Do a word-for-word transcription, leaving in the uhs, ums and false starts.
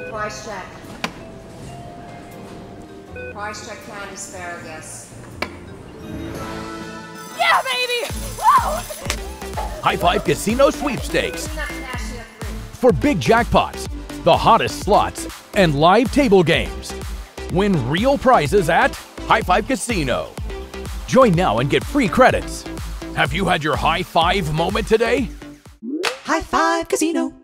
Price check. Price check canned asparagus. Yeah, baby! Whoa! High Five Casino Sweepstakes. For big jackpots, the hottest slots, and live table games. Win real prizes at High Five Casino. Join now and get free credits. Have you had your high five moment today? High Five Casino.